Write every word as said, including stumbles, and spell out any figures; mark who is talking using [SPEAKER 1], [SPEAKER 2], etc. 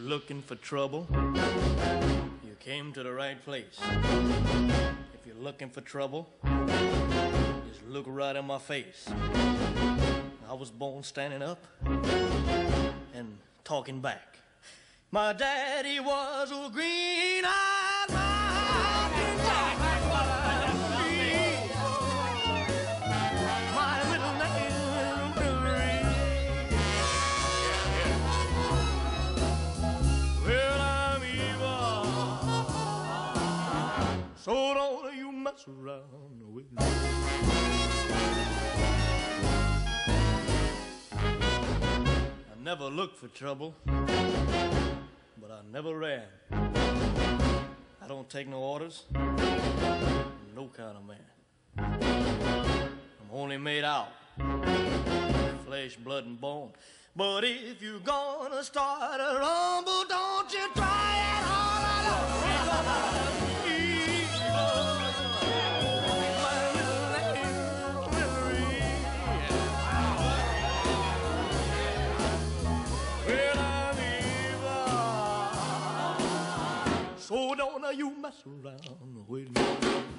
[SPEAKER 1] looking for trouble, you came to the right place. If you're looking for trouble, just look right in my face. I was born standing up and talking back. My daddy was a green-eyed mountain jack. My middle name is Billy. Well, I'm evil, so don't you mess around with me. I never looked for trouble, but I never ran. I don't take no orders, I'm no kind of man. I'm only made out flesh, blood, and bone. But if you're gonna start a rumble, don't you try it all alone. So don't you mess around with me.